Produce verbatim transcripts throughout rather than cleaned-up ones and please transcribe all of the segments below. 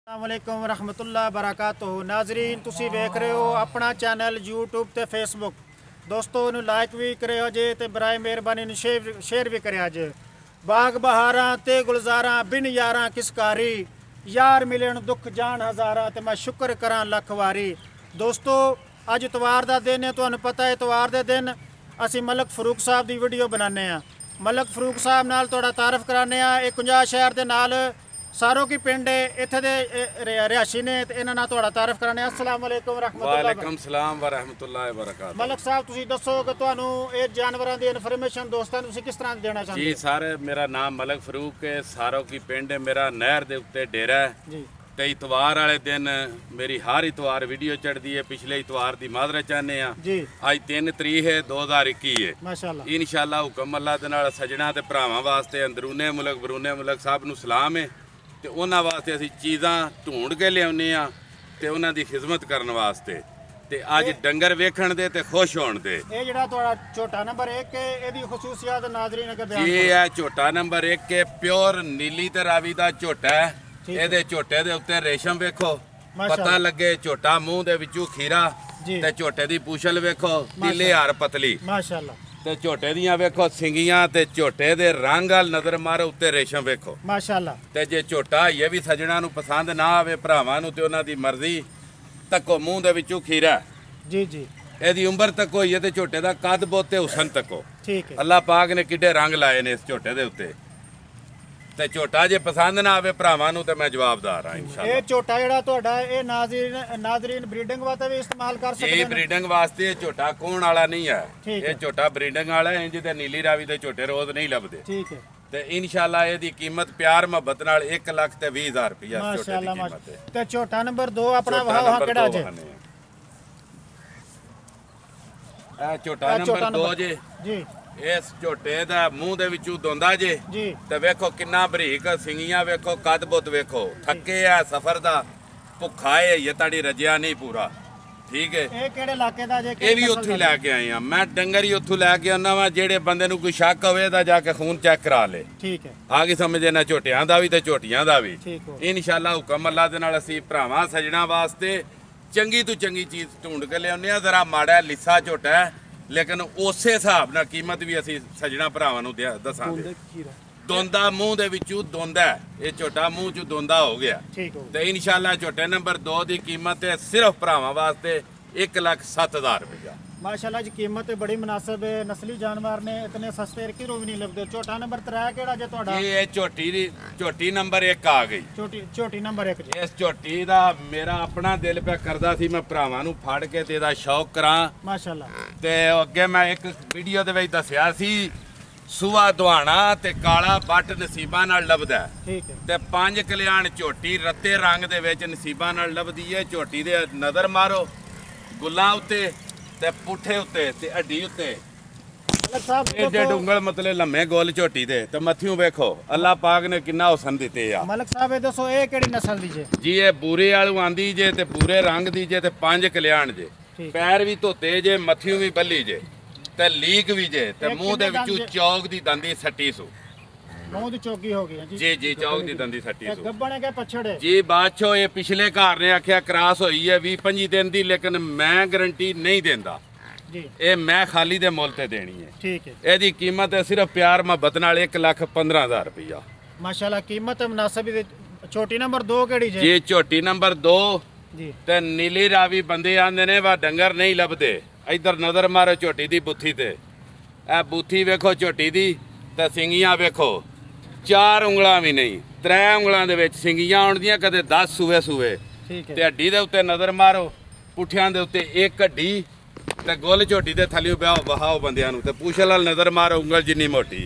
अस्सलामुअलैकुम रहमतुल्लाह बरकातुहू। नाजरीन तुसी वेख रहे हो अपना चैनल यूट्यूब ते फेसबुक। दोस्तों इन्हू लाइक भी करे जे ते बराए मेहरबानी शेयर शेयर भी करे जे। बाग बहारां ते गुलजारां बिन यारां किसकारी, यार मिलन दुख जान हज़ारां ते मैं शुक्र करां लख वारी। दोस्तों अज इतवार का दिन है, तुहानू पता है इतवार के दिन असी मलक फरूक साहब की वीडियो बनाने हैं। मलक फरूक साहब नाल थोड़ा तारफ कराने एक कुंजा शहर के नाल सारों की पिंड है, इत्थे दे रिहायशी ने ते इन्हां नाल थोड़ा तारफ कराने। अस्सलाम वालेकुम रहमतुल्लाह। वालेकुम सलाम व रहमतुल्लाहि व बरकातहू। मलक साहब तुसी दसो कि तुहानू ये जानवरां दी इन्फॉर्मेशन दोस्तां नू तुसी किस तरह देना चाहते जी? सारे मेरा नाम मलक फरूक है, सारों की पिंड है, मेरा नहर दे उत्ते डेरा है जी। ते इतवार वाले दिन मेरी हर इतवार वीडियो चढ़ती है। पिछले इतवार की माजरा चाहने जी। अज तीन तरीक है दो हज़ार इक्की है। माशाअल्लाह इंशाअल्लाह हुक्म अल्लाह दे नाल सजना ते भरावां वास्ते अंदरूने मुल्क बरूने मुल्क सब नू सलाम है ते उन्हां वास्ते असीं चीज़ां ढूंढ के लियाउने आ ते उन्हां दी खिदमत करन वास्ते ते अज डंगर वेखण दे ते खुश होण दे। ये जेड़ा तुहाडा झोटा नंबर एक है, एदी खसूसियत नाज़रीन अगर बयान ये है झोटा नंबर एक के प्योर नीली ते रावी दा झोटा है। ਇਹਦੇ ਝੋਟੇ ਦੇ ਉੱਤੇ ਰੇਸ਼ਮ ਵੇਖੋ, ਪਤਾ ਲੱਗੇ ਝੋਟਾ ਮੂੰਹ ਦੇ ਵਿੱਚੋਂ ਖੀਰਾ ਤੇ ਝੋਟੇ ਦੀ ਪੂਛਲ ਵੇਖੋ ਢੀਲੇ ਹਾਰ ਪਤਲੀ ਮਾਸ਼ਾਅੱਲਾ ਤੇ ਝੋਟੇ ਦੀਆਂ ਵੇਖੋ ਸਿੰਗੀਆਂ ਤੇ ਝੋਟੇ ਦੇ ਰੰਗ ਵਾਲ ਨਜ਼ਰ ਮਾਰੋ ਉੱਤੇ ਰੇਸ਼ਮ ਵੇਖੋ ਮਾਸ਼ਾਅੱਲਾ। ਤੇ ਜੇ ਝੋਟਾ ਇਹ ਵੀ ਸਜਣਾ ਨੂੰ ਪਸੰਦ ਨਾ ਆਵੇ ਭਰਾਵਾਂ ਨੂੰ ਤੇ ਉਹਨਾਂ ਦੀ ਮਰਜ਼ੀ ਤੱਕੋ ਮੂੰਹ ਦੇ ਵਿੱਚੋਂ ਖੀਰਾ ਜੀ ਜੀ। ਇਹਦੀ ਉਮਰ ਤੱਕ ਹੋਈ ਹੈ ਤੇ ਝੋਟੇ ਦਾ ਕੱਦ ਬਹੁਤ ਤੇ ਹੁਸਨ ਤੱਕੋ ਠੀਕ ਹੈ। ਅੱਲਾਹ ਪਾਕ ਨੇ ਕਿੱਡੇ ਰੰਗ ਲਾਏ ਨੇ ਇਸ ਝੋਟੇ ਦੇ ਉੱਤੇ ਤੇ ਝੋਟਾ ਜੇ ਪਸੰਦ ਨਾ ਆਵੇ ਭਰਾਵਾਂ ਨੂੰ ਤੇ ਮੈਂ ਜਵਾਬਦਾਰ ਹਾਂ ਇਨਸ਼ਾਅੱਲਾ। ਇਹ ਝੋਟਾ ਜਿਹੜਾ ਤੁਹਾਡਾ ਇਹ ਨਾਜ਼ਰੀਨ ਨਾਜ਼ਰੀਨ ਬਰੀਡਿੰਗ ਵਾਸਤੇ ਵੀ ਇਸਤੇਮਾਲ ਕਰ ਸਕਦੇ ਨੇ? ਇਹ ਬਰੀਡਿੰਗ ਵਾਸਤੇ ਝੋਟਾ ਕੋਣ ਵਾਲਾ ਨਹੀਂ ਹੈ, ਇਹ ਝੋਟਾ ਬਰੀਡਿੰਗ ਵਾਲਾ ਹੈ। ਇੰਜ ਤੇ ਨੀਲੀ ਰਾਵੀ ਦੇ ਝੋਟੇ ਰੋਜ਼ ਨਹੀਂ ਲੱਭਦੇ। ਠੀਕ ਹੈ। ਤੇ ਇਨਸ਼ਾਅੱਲਾ ਇਹਦੀ ਕੀਮਤ ਪਿਆਰ ਮੁਹੱਬਤ ਨਾਲ ਇੱਕ ਲੱਖ ਤੇ ਵੀਹ ਹਜ਼ਾਰ ਰੁਪਇਆ ਝੋਟੇ ਦੀ ਮਾਸ਼ਾਅੱਲਾ ਕੀਮਤ ਹੈ। ਤੇ ਝੋਟਾ ਨੰਬਰ ਦੋ ਆਪਣਾ ਵਾਹ ਕਿਹੜਾ ਜੇ? ਇਹ ਝੋਟਾ ਨੰਬਰ ਦੋ ਜੇ ਜੀ। ਇਸ ਝੋਟੇ ਦਾ ਮੂੰਹ ਦੇ ਵਿੱਚੋਂ ਦੋਂਦਾ ਜੇ ਜੀ। ਤੇ ਵੇਖੋ ਕਿੰਨਾ ਬਰੀਕ ਸਿੰਗੀਆਂ ਵੇਖੋ, ਕੱਦ ਬੁੱਤ ਵੇਖੋ, ਥੱਕੇ ਆ ਸਫਰ ਦਾ, ਭੁੱਖਾ ਹੈ ਇਹ ਤੁਹਾਡੀ ਰਜਿਆ ਨਹੀਂ ਪੂਰਾ। ਠੀਕ ਹੈ। ਇਹ ਕਿਹੜੇ ਇਲਾਕੇ ਦਾ ਜੇ? ਇਹ ਵੀ ਉੱਥੋਂ ਲੈ ਕੇ ਆਏ ਆ, ਮੈਂ ਡੰਗਰ ਹੀ ਉੱਥੋਂ ਲੈ ਕੇ ਆਉਣਾ ਵਾ। ਜਿਹੜੇ ਬੰਦੇ ਨੂੰ ਕੋਈ ਸ਼ੱਕ ਹੋਵੇ ਤਾਂ ਜਾ ਕੇ ਖੂਨ ਚੈੱਕ ਕਰਾ ਲੇ। ਠੀਕ ਹੈ। ਆ ਗਈ ਸਮਝੇ ਨਾ, ਝੋਟਿਆਂ ਦਾ ਵੀ ਤੇ ਝੋਟੀਆਂ ਦਾ ਵੀ। ਠੀਕ ਹੋ। ਇਨਸ਼ਾਅੱਲਾ ਹੁਕਮ ਅੱਲਾ ਦੇ ਨਾਲ ਅਸੀਂ ਭਰਾਵਾਂ ਸਜਣਾ ਵਾਸਤੇ ਚੰਗੀ ਤੋਂ ਚੰਗੀ ਚੀਜ਼ ਢੂੰਡ ਕੇ ਲਿਆਉਂਦੇ ਆ। ਜ਼ਰਾ ਮਾੜਾ ਲਿੱਸਾ ਝੋਟਾ ਹੈ ਲੇਕਿਨ ਉਸੇ ਹਿਸਾਬ ਨਾਲ ਕੀਮਤ ਵੀ ਅਸੀਂ ਸਜਣਾ ਭਰਾਵਾਂ ਨੂੰ ਦੱਸਾਂਗੇ। ਦੋਂਦਾ ਮੂੰਹ ਦੇ ਵਿੱਚੋਂ ਦੋਂਦਾ, ਇਹ ਝੋਟਾ ਮੂੰਹ ਚੋਂ ਦੋਂਦਾ ਹੋ ਗਿਆ। ਠੀਕ ਹੋ। ਤੇ ਇਨਸ਼ਾਅੱਲਾ ਝੋਟੇ ਨੰਬਰ ਦੋ ਦੀ ਕੀਮਤ ਹੈ ਸਿਰਫ ਭਰਾਵਾਂ ਵਾਸਤੇ ਇੱਕ ਲੱਖ ਸੱਤ ਹਜ਼ਾਰ ਰੁਪਇਆ। माशाल्लाह जी कीमत बड़ी मुनासिब है। नस्ली जानवर ने इतने सस्ते किरो भी नहीं लगते। झोटा नंबर त्रै केड़ा जे तुहाडा? ये झोटी दी झोटी नंबर एक आ गई। झोटी झोटी नंबर एक जी। इस झोटी दा मेरा अपना दिल पे करदा सी मैं भरावां नूं फड़ के ते दा शौक करां माशाल्लाह। ते अगे मैं एक वीडियो दे विच दस्सिया सी सूआ दुहाना ते काला बट नसीबां नाल लभदा। ठीक है। ते पंज कल्याण झोटी रत्ते रंग दे विच नसीबां नाल लभदी है। झोटी दे नज़र मारो गुल्लां उत्ते ते पुठे उत्ते ते हड्डी उत्ते एडे डुंगल मतलब लम्मे गोल झोटी दे ते मथियों वेखो अल्लाह पाक ने किन्ना हुसन दिते आ। मलक साहब ये दसो ये केड़ी नस्ल दी जे? जी ये बूरे वालू आंदी जे ते बूरे रंग दी जे ते पंज कल्याण जे, पैर भी धोते जे, मथियों भी बल्ली जे ते लीक भी जे ते मुंह दे विचों चौक दी दंदी सट्टी सू। मुंह दी चौकी हो गई जी। जी जी चौक दी दंदी सट्टी सू। गब्बण के पछड़े जी बादशाह ये पिछले घर ने आख्या क्रॉस होई है बीस पच्चीस दिन दी, लेकिन मैं गारंटी नहीं देंदा जी। ये मैं खाली दे मुल ते देनी है। ठीक है। ਇਹਦੀ कीमत है सिर्फ प्यार मुहब्बत नाल एक लाख पंद्रह हजार रुपया। माशाल्लाह कीमत मुनासिब। छोटी नंबर दो केड़ी जे? जी छोटी नंबर दो जी। ते नीली रावी बंदे आंदे ने वा डंगर नहीं लभदे। इधर नजर मारो झोटी दी बुथी ते, ए बुथी वेखो झोटी दी ते सिंगियां वेखो, चार उंगलां भी नहीं त्रै उंगलां दे विच सिंगियां आउंदियां, कदे दस सूए सूए। ठीक है। ते हड्डी दे उत्ते नजर मारो, पुठियां दे उत्ते एक हड्डी ते गोल झोटी दे थल्ले ब्याह बहाओ बंदियां नूं ते पूछल वाल नजर मारो उंगल जिन्नी मोटी।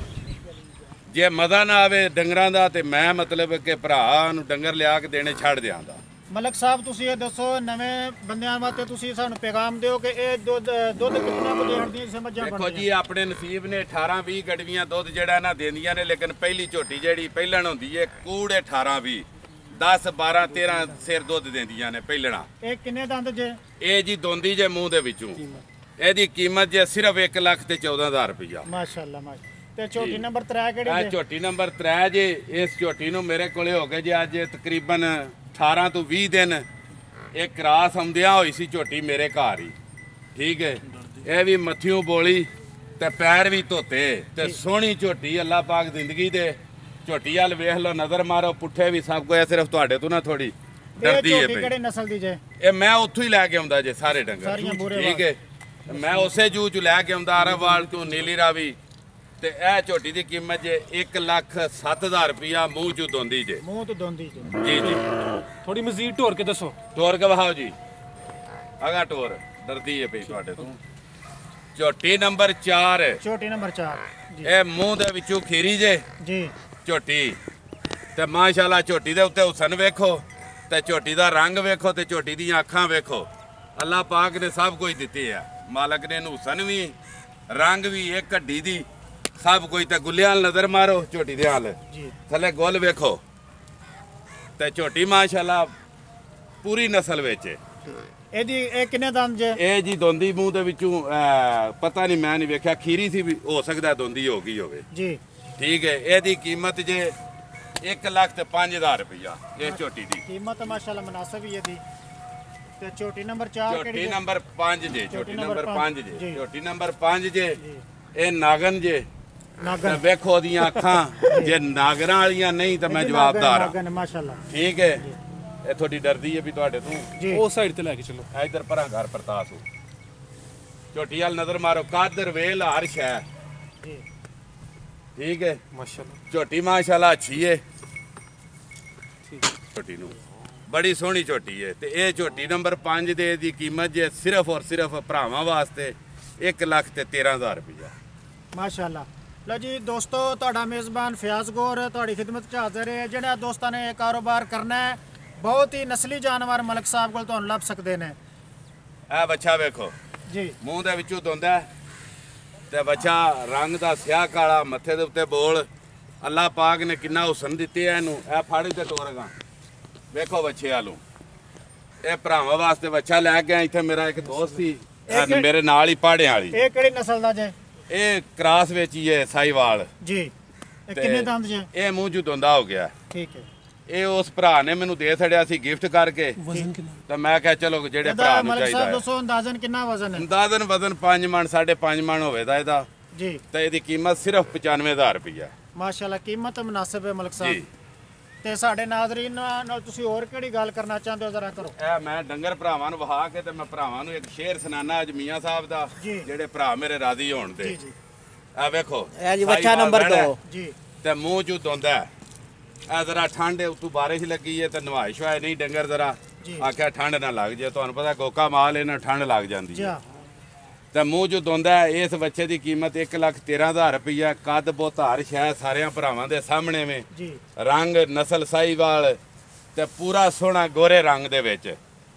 जे मजा ना आवे डंगरां दा ते मैं मतलब कि भरा नूं डंगर लिया के देने छड़ दियांदा। मलक साहब तुसी ये दसो नवें बंदियां वास्ते तुसी सानू पैगाम दिओ कि ए दुध दुध कितना को देण दी समझां देखो जी अपने नसीब ने अठारह बीस गड़वियां दुध जेड़ा ना देंदियां ने, लेकिन पहली झोटी जेड़ी पहलण हुंदी है कूड़ अठारह बीस दस बारह तेरह सिर दुध देंदियां ने पहलणा। ए किन्ने दंद जे? ए जी दोंदी जे मुंह दे विचों। एदी कीमत जे सिर्फ एक लाख ते चौदह हजार रुपया। माशाल्लाह माशाल्लाह। ते झोटी नंबर त्रै केड़ी जे? झोटी नंबर त्रै जे इस झोटी नूं मेरे कोले हो गए जे अज तकरीबन ਅਠਾਰਾਂ ਤੋਂ ਵੀਹ ਦਿਨ ਇਹ ਕਰਾਸ ਆਉਂਦਿਆਂ ਹੋਈ ਸੀ ਝੋਟੀ ਮੇਰੇ ਘਰ ਹੀ। ਠੀਕ ਹੈ, ਇਹ ਵੀ ਮੱਥਿਓਂ ਬੋਲੀ ਤੇ ਪੈਰ ਵੀ ਧੋਤੇ ਤੇ ਸੋਹਣੀ ਝੋਟੀ। ਅੱਲਾ ਪਾਕ ਜ਼ਿੰਦਗੀ ਦੇ ਝੋਟੀ ਵੱਲ ਵੇਖ ਲਓ, ਨਜ਼ਰ ਮਾਰੋ, ਪੁੱਠੇ ਵੀ ਸਭ ਕੁਝ। ਸਿਰਫ ਤੁਹਾਡੇ ਤੋਂ ਨਾ ਥੋੜੀ ਡਰਦੀ ਹੈ ਪਈ। ਕਿਹੜੀ ਨਸਲ ਦੀ ਜੇ? ਇਹ ਮੈਂ ਉੱਥੋਂ ਹੀ ਲੈ ਕੇ ਆਉਂਦਾ ਜੇ ਸਾਰੇ ਡੰਗਰ। ਠੀਕ ਹੈ, ਮੈਂ ਉਸੇ ਜੂ ਚ ਲੈ ਕੇ ਆਉਂਦਾ ਅਰਬਵਾਲ ਤੋਂ, ਨੀਲੀ ਰਾਵੀ। ਤੇ ਇਹ ਝੋਟੀ ਦੀ ਕੀਮਤ ਜੇ ਇੱਕ ਲੱਖ ਸੱਤ ਹਜ਼ਾਰ ਰੁਪਇਆ ਮੂੰਹ ਚੋਂ ਦੋਂਦੀ ਜੇ। ਮੂੰਹ ਤੋਂ ਦੋਂਦੀ ਜੇ? ਜੀ ਜੀ। ਥੋੜੀ ਮਜ਼ੀਦ ਢੋਰ ਕੇ ਦੱਸੋ। ਟੋਰ ਕੇ ਵਹਾਓ ਜੀ, ਅਗਾ ਟੋਰ ਡਰਦੀ ਹੈ ਪਈ ਤੁਹਾਡੇ ਤੋਂ। ਝੋਟੀ ਨੰਬਰ ਚਾਰ, ਝੋਟੀ ਨੰਬਰ ਚਾਰ ਜੀ। ਇਹ ਮੂੰਹ ਦੇ ਵਿੱਚੋਂ ਖੀਰੀ ਜੇ ਜੀ ਝੋਟੀ। ਤੇ ਮਾਸ਼ਾਅੱਲਾ ਝੋਟੀ ਦੇ ਉੱਤੇ ਹੁਸਨ ਵੇਖੋ ਤੇ ਝੋਟੀ ਦਾ ਰੰਗ ਵੇਖੋ ਤੇ ਝੋਟੀ ਦੀਆਂ ਅੱਖਾਂ ਵੇਖੋ। ਅੱਲਾਹ ਪਾਕ ਨੇ ਸਭ ਕੁਝ ਦਿੱਤੇ ਆ। ਮਾਲਕ ਨੇ ਇਹਨੂੰ ਹੁਸਨ ਵੀ, ਰੰਗ ਵੀ, ਇੱਕ ਹੱਡੀ ਦੀ ਸਭ ਕੁਝ। ਤੇ ਗੁੱਲਿਆਂ ਨਾਲ ਨਜ਼ਰ ਮਾਰੋ ਝੋਟੀ ਦੇ ਹਾਲ ਜੀ, ਥੱਲੇ ਗੁੱਲ ਵੇਖੋ। ਤੇ ਝੋਟੀ ਮਾਸ਼ਾਅੱਲਾ ਪੂਰੀ ਨਸਲ ਵਿੱਚ ਹੈ। ਇਹਦੀ ਇਹ ਕਿੰਨੇ ਦੰਦ ਜੇ? ਇਹ ਜੀ ਦੋਂਦੀ ਮੂੰਹ ਦੇ ਵਿੱਚੋਂ ਅਹ, ਪਤਾ ਨਹੀਂ, ਮੈਂ ਨਹੀਂ ਵੇਖਿਆ। ਖੀਰੀ ਸੀ ਵੀ ਹੋ ਸਕਦਾ ਦੋਂਦੀ ਹੋ ਗਈ ਹੋਵੇ। ਜੀ ਠੀਕ ਹੈ, ਇਹਦੀ ਕੀਮਤ ਜੇ ਇੱਕ ਲੱਖ ਤੇ ਪੰਜ ਹਜ਼ਾਰ ਰੁਪਇਆ ਇਹ ਝੋਟੀ ਦੀ ਕੀਮਤ। ਮਾਸ਼ਾਅੱਲਾ ਮੁਨਾਸਬ ਹੀ ਇਹਦੀ। ਤੇ ਝੋਟੀ ਨੰਬਰ ਚਾਰ ਕਿਹੜੀ ਝੋਟੀ ਜੇ? ਨੰਬਰ ਪੰਜ ਜੇ। ਝੋਟੀ ਝੋਟੀ ਨੰਬਰ ਨੰਬਰ ਪੰਜ ਪੰਜ ਜੀ। ਜੇ। ਝੋਟੀ ਨੰਬਰ ਪੰਜ ਜੇ। ਇਹ ਨਾਗਨ ਜੇ। ਤੇ ਨਾਗਨ? ਵੇਖੋ ਉਹਦੀਆਂ ਅੱਖਾਂ, ਜੇ ਨਾਗਰਾਂ ਵਾਲੀਆਂ ਨਹੀਂ ਤਾਂ ਮੈਂ ਜਵਾਬਦਾਰ ਹਾਂ। ਨਾਗਨ ਮਾਸ਼ਾਅੱਲਾ। ਠੀਕ ਹੈ, ਇਹ ਤੁਹਾਡੀ ਡਰਦੀ ਹੈ ਵੀ ਤੁਹਾਡੇ ਤੋਂ। ਜੀ ਉਹ ਸਾਈਡ ਤੇ ਲੈ ਕੇ ਚਲੋ। ਇਧਰ ਪਰਾਂ ਘਰ ਪਰਤਾਸ ਹੋ। ਝੋਟੀ ਵੱਲ ਨਜ਼ਰ ਮਾਰੋ, ਕਾਦਰ ਵੇਲ ਹਰ ਸ਼ੈ। ਜੀ ਠੀਕ ਹੈ, ਮਾਸ਼ਾਅੱਲਾ। ਝੋਟੀ ਮਾਸ਼ਾਅੱਲਾ ਅੱਛੀ ਹੈ। ਠੀਕ ਹੈ। ਝੋਟੀ ਨੂੰ ਬੜੀ ਸੋਹਣੀ ਝੋਟੀ ਹੈ। ਤੇ ਇਹ ਝੋਟੀ ਨੰਬਰ ਪੰਜ ਦੇ ਦੀ ਕੀਮਤ ਜੇ ਸਿਰਫ ਔਰ ਸਿਰਫ ਭਰਾਵਾਂ ਵਾਸਤੇ ਇੱਕ ਲੱਖ ਤੇ ਤੇਰਾਂ ਹਜ਼ਾਰ ਰੁਪਇਆ। ਮਾਸ਼ਾਅੱਲਾ। ਲਓ ਜੀ ਦੋਸਤੋ, ਤੁਹਾਡਾ ਮੇਜ਼ਬਾਨ ਫਿਆਜ਼ ਗੌਰ ਤੁਹਾਡੀ ਖਿਦਮਤ 'ਚ ਹਾਜ਼ਰ ਹੈ। ਜਿਹੜਾ ਦੋਸਤਾਂ ਨੇ ਇਹ ਕਾਰੋਬਾਰ ਕਰਨਾ ਹੈ, ਬਹੁਤ ਹੀ ਨਸਲੀ ਜਾਨਵਰ ਮਲਕ ਸਾਹਿਬ ਕੋਲ ਤੁਹਾਨੂੰ ਲੱਭ ਸਕਦੇ ਨੇ। ਇਹ ਬੱਚਾ ਵੇਖੋ, ਜੀ ਮੂੰਹ ਦੇ ਵਿੱਚੋਂ ਦੋਂਦਾ ਤੇ ਬੱਚਾ ਰੰਗ ਦਾ ਸਿਆਹ ਕਾਲਾ, ਮੱਥੇ ਦੇ ਉੱਤੇ ਬੋਲ। ਅੱਲਾਹ ਪਾਕ ਨੇ ਕਿੰਨਾ ਹੁਸਨ ਦਿੱਤੇ ਆ ਇਹਨੂੰ। ਇਹ ਫਾੜੀ ਤੇ ਟੋਰਗਾ ਵੇਖੋ ਬੱਚੇ ਆਲੂ। ਇਹ ਭਰਾਵਾਂ ਵਾਸਤੇ ਬੱਚਾ ਲੈ ਕੇ ਆਇਆ। ਇੱਥੇ ਮੇਰਾ ਇੱਕ ਦੋਸਤ ਸੀ ਇਹ ਮੇਰੇ ਨਾਲ ਹੀ ਪਹਾੜਿਆਂ ਵਾਲੀ। ਇਹ ਕਿਹੜੀ ਨਸਲ ਦਾ ਜੇ? ਇਹ ਕ੍ਰਾਸ ਵਿੱਚ ਹੀ ਹੈ, ਸਾਈਵਾਲ। ਜੀ ਇਹ ਤੇ ਕਿੰਨੇ ਦੰਦ ਜੇ? ਇਹ ਮੂੰਹ ਚੋਂ ਦੋਂਦਾ ਹੋ ਗਿਆ। ਠੀਕ ਹੈ। ਇਹ ਉਸ ਭਰਾ ਨੇ ਮੈਨੂੰ ਦੇ ਛੜਿਆ ਸੀ ਗਿਫਟ ਕਰਕੇ। ਵਜ਼ਨ ਕਿੰਨਾ? ਤਾਂ ਮੈਂ ਕਿਹਾ ਚਲੋ ਜਿਹੜੇ ਭਰਾ ਇਹਦਾ ਨੂੰ ਮਲਕ ਚਾਹੀਦਾ ਸਾਹਿਬ ਹੈ। ਦੱਸੋ ਅੰਦਾਜ਼ਨ ਕਿੰਨਾ ਵਜ਼ਨ ਹੈ? ਅੰਦਾਜ਼ਨ ਵਜ਼ਨ ਪੰਜ ਮਣ ਸਾਢੇ ਪੰਜ ਮਣ ਹੋਵੇਗਾ ਇਹਦਾ। ਜੀ ਤੇ ਇਹਦੀ ਕੀਮਤ ਸਿਰਫ ਪਚਾਨਵੇਂ ਹਜ਼ਾਰ ਰੁਪਈਆ। ਮਾਸ਼ਾਅੱਲਾ ਕੀਮਤ ਮੁਨਾਸਿਬ ਹੈ ਮਲਕ ਜੀ। ਸਾਹਿਬ। ਤੇ ਸਾਡੇ ਨਾਜ਼ਰੀਨ ਨਾਲ ਤੁਸੀਂ ਹੋਰ ਕਿਹੜੀ ਗੱਲ ਕਰਨਾ ਚਾਹੁੰਦੇ ਹੋ ਜ਼ਰਾ ਕਰੋ। ਇਹ ਮੈਂ ਡੰਗਰ ਭਰਾਵਾਂ ਨੂੰ ਵਹਾ ਕੇ ਤੇ ਮੈਂ ਭਰਾਵਾਂ ਨੂੰ ਇੱਕ ਸ਼ੇਰ ਸੁਣਾਣਾ ਅੱਜ ਮੀਆਂ ਸਾਹਿਬ ਦਾ, ਜੀ। ਜਿਹੜੇ ਭਰਾ ਮੇਰੇ ਰਾਜ਼ੀ ਹੋਣ ਜੀ ਤੇ। ਜੀ ਆ ਵੇਖੋ ਇਹ ਜੀ ਬੱਚਾ ਨੰਬਰ ਦੋ। ਜੀ ਤੇ ਮੂੰਹ ਚੋਂ ਦੋਂਦਾ। ਇਹ ਜ਼ਰਾ ਠੰਡ ਹੈ, ਉਤੋਂ ਬਾਰਿਸ਼ ਲੱਗੀ ਹੈ ਤੇ ਨਵਾਇਸ਼ ਹੋਇਆ ਨਹੀਂ ਡੰਗਰ ਜ਼ਰਾ ਜੀ। ਆਖਿਆ ਠੰਡ ਨਾ ਲੱਗ ਜੇ। ਤੁਹਾਨੂੰ ਪਤਾ ਗੋਕਾ ਮਾਲ ਇਹਨਾਂ ਠੰਡ ਲੱਗ ਜਾਂਦੀ ਜੀ ਹੈ। ਤੇ ਮੂੰਹ ਚੋਂ ਦੋਂਦਾ। ਇਸ ਬੱਚੇ ਦੀ ਕੀਮਤ ਇੱਕ ਲੱਖ ਤੇਰਾਂ ਹਜ਼ਾਰ ਰੁਪਈਆ। ਕੱਦ ਬੋਧਾਰ ਸ਼ਾਇਦ ਸਾਰਿਆਂ ਭਰਾਵਾਂ ਦੇ ਸਾਹਮਣੇ ਵੇ। ਜੀ ਰੰਗ ਨਸਲ ਸਾਈਵਾਲ ਤੇ ਪੂਰਾ ਸੋਹਣਾ ਗੋਰੇ ਰੰਗ ਦੇ ਵਿੱਚ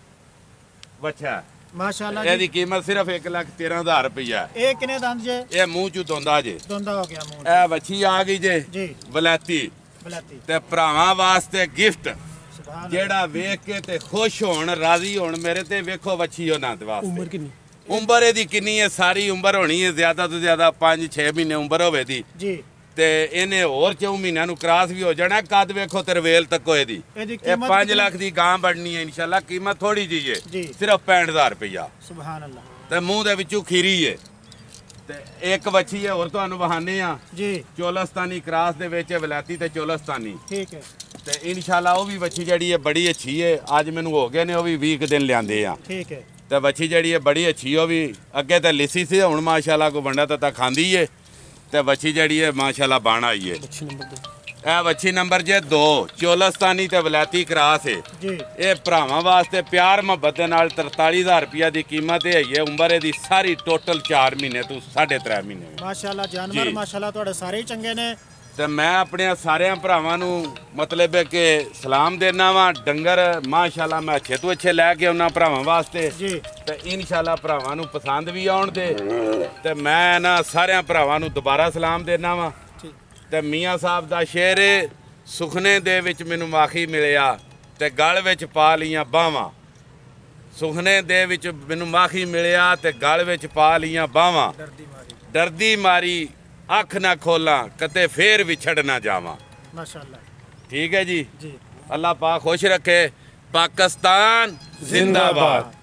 ਬੱਚਾ। ਮਾਸ਼ਾਅੱਲਾ ਇਹਦੀ ਜੀ। ਕੀਮਤ ਸਿਰਫ ਇੱਕ ਲੱਖ ਤੇਰਾਂ ਹਜ਼ਾਰ ਰੁਪਈਆ। ਇਹ ਕਿੰਨੇ ਦੰਦ ਜੇ? ਇਹ ਮੂੰਹ ਚੋਂ ਦੋਂਦਾ ਜੇ। ਦੋਂਦਾ ਹੋ ਗਿਆ ਮੂੰਹ। ਇਹ ਵੱਛੀ ਆ ਗਈ ਜੇ ਜੀ ਵਲੈਤੀ। ਬਲਾਤੀ। ਤੇ ਭਰਾਵਾਂ ਵਾਸਤੇ ਗਿਫਟ ਸੁਭਾਨ ਅੱਲਾਹ। ਜਿਹੜਾ ਵੇਖ ਕੇ ਤੇ ਖੁਸ਼ ਹੋਣ, ਰਾਜ਼ੀ ਹੋਣ ਮੇਰੇ ਤੇ। ਵੇਖੋ ਵੱਛੀ ਉਹਨਾਂ ਦੇ ਉਮਰ ਵਾਸਤੇ ਕਿੰਨੀ? ਉਮਰ ਇਹਦੀ ਕਿੰਨੀ ਹੈ? ਸਾਰੀ ਉਮਰ ਹੋਣੀ ਹੈ ਜ਼ਿਆਦਾ ਤੋਂ ਜ਼ਿਆਦਾ ਪੰਜ ਛੇ ਮਹੀਨੇ ਉਮਰ ਹੋਵੇ ਦੀ। ਜੀ ਤੇ ਇਹਨੇ ਹੋਰ ਚੌ ਮਹੀਨਿਆਂ ਨੂੰ ਕ੍ਰਾਸ ਵੀ ਹੋ ਜਾਣਾ। ਕੱਦ ਵੇਖੋ ਤਰਵੇਲ ਤੱਕੋ ਇਹਦੀ। ਇਹਦੀ ਇਹ ਕੀਮਤ ਪੰਜ ਕਿੰਨੀ? ਲੱਖ ਦੀ ਗਾਂ ਬਣਨੀ ਹੈ ਇਨਸ਼ਾਅੱਲਾ। ਕੀਮਤ ਥੋੜੀ ਜਿਹੀ ਹੈ, ਜੀ। ਸਿਰਫ ਪੈਂਹਠ ਹਜ਼ਾਰ ਰੁਪਈਆ। ਸੁਭਾਨ ਅੱਲਾਹ। ਤੇ ਮੂੰਹ ਦੇ ਵਿੱਚੋਂ ਖੀਰੀ ਹੈ। ਤੇ ਇੱਕ ਵੱਛੀ ਹੈ ਹੋਰ ਤੁਹਾਨੂੰ ਵਹਾਨੇ ਆ, ਜੀ ਚੋਲਸਤਾਨੀ ਕ੍ਰਾਸ ਦੇ ਵਿੱਚ ਵਲੈਤੀ ਤੇ ਚੋਲਸਤਾਨੀ। ਠੀਕ ਹੈ। ਤੇ ਇਨਸ਼ਾਅੱਲਾ ਉਹ ਵੀ ਵੱਛੀ ਜਿਹੜੀ ਹੈ ਬੜੀ ਅੱਛੀ ਹੈ। ਅੱਜ ਮੈਨੂੰ ਹੋ ਗਏ ਨੇ ਉਹ ਵੀ ਵੀਹ ਕੁ ਦਿਨ ਲਿਆਂਦੇ ਆ। ਠੀਕ ਹੈ। ਤੇ ਵੱਛੀ ਜਿਹੜੀ ਹੈ ਬੜੀ ਅੱਛੀ। ਉਹ ਵੀ ਅੱਗੇ ਤਾਂ ਲਿੱਸੀ ਸੀ, ਹੁਣ ਮਾਸ਼ਾਅੱਲਾ ਕੋ ਵੰਡਾ ਤਾਂ ਖਾਂਦੀ ਏ। ਤੇ ਵੱਛੀ ਜਿਹੜੀ ਹੈ ਮਾਸ਼ਾਅੱਲਾ ਬਣ ਆਈ ਏ। ਬੱਚੀ ਨੰਬਰ ਦੋ। ਇਹ ਵੱਛੀ ਨੰਬਰ ਜੇ ਦੋ, ਚੋਲਸਤਾਨੀ ਤੇ ਵਲੈਤੀ ਕ੍ਰਾਸ ਹੈ। ਜੀ ਇਹ ਭਰਾਵਾਂ ਵਾਸਤੇ ਪਿਆਰ ਮੁਹੱਬਤ ਦੇ ਨਾਲ ਤਰਤਾਲੀ ਹਜ਼ਾਰ ਰੁਪਈਆ ਦੀ ਕੀਮਤ ਹੈਗੀ ਹੈ। ਉਮਰ ਇਹਦੀ ਸਾਰੀ ਟੋਟਲ ਚਾਰ ਮਹੀਨੇ ਤੋਂ ਸਾਢੇ ਤਿੰਨ ਮਹੀਨੇ। ਮਾਸ਼ਾਅੱਲਾ ਜਾਨਵਰ ਜੀ। ਮਾਸ਼ਾਅੱਲਾ ਤੁਹਾਡੇ ਸਾਰੇ ਹੀ ਚੰਗੇ ਨੇ। ਤੇ ਮੈਂ ਆਪਣੇ ਸਾਰਿਆਂ ਭਰਾਵਾਂ ਨੂੰ ਮਤਲਬ ਹੈ ਕਿ ਸਲਾਮ ਦੇਣਾ ਵਾਂ। ਡੰਗਰ ਮਾਸ਼ਾਅੱਲਾ ਮੈਂ ਅੱਛੇ ਤੋਂ ਅੱਛੇ ਲੈ ਕੇ ਉਹਨਾਂ ਭਰਾਵਾਂ ਵਾਸਤੇ। ਜੀ ਤੇ ਇਨਸ਼ਾਅੱਲਾ ਭਰਾਵਾਂ ਨੂੰ ਪਸੰਦ ਵੀ ਆਉਣ ਦੇ। ਤੇ ਮੈਂ ਨਾ ਸਾਰਿਆਂ ਭਰਾਵਾਂ ਨੂੰ ਦੁਬਾਰਾ ਸਲਾਮ ਦੇਣਾ ਵਾਂ। ਠੀਕ। ਤੇ ਮੀਆਂ ਸਾਹਿਬ ਦਾ ਸ਼ੇਰ ਏ, ਸੁਖਨੇ ਦੇ ਵਿੱਚ ਮੈਨੂੰ ਮਾਖੀ ਮਿਲਿਆ ਤੇ ਗਲ ਵਿੱਚ ਪਾ ਲੀਆਂ ਬਾਹਾਂ। ਸੁਖਨੇ ਦੇ ਵਿੱਚ ਮੈਨੂੰ ਮਾਖੀ ਮਿਲਿਆ ਤੇ ਗਲ ਵਿੱਚ ਪਾ ਲੀਆਂ ਬਾਹਾਂ। ਡਰਦੀ ਮਾਰੀ। ਡਰਦੀ ਮਾਰੀ ਅੱਖ ਨਾ ਖੋਲਾਂ, ਕਦੇ ਫੇਰ ਵਿਛੜ ਨਾ ਜਾਵਾਂ। ਮਾਸ਼ਾਅੱਲਾ। ਠੀਕ ਹੈ ਜੀ। ਜੀ ਅੱਲਾਹ ਪਾਕ ਖੁਸ਼ ਰੱਖੇ। ਪਾਕਿਸਤਾਨ ਜ਼ਿੰਦਾਬਾਦ।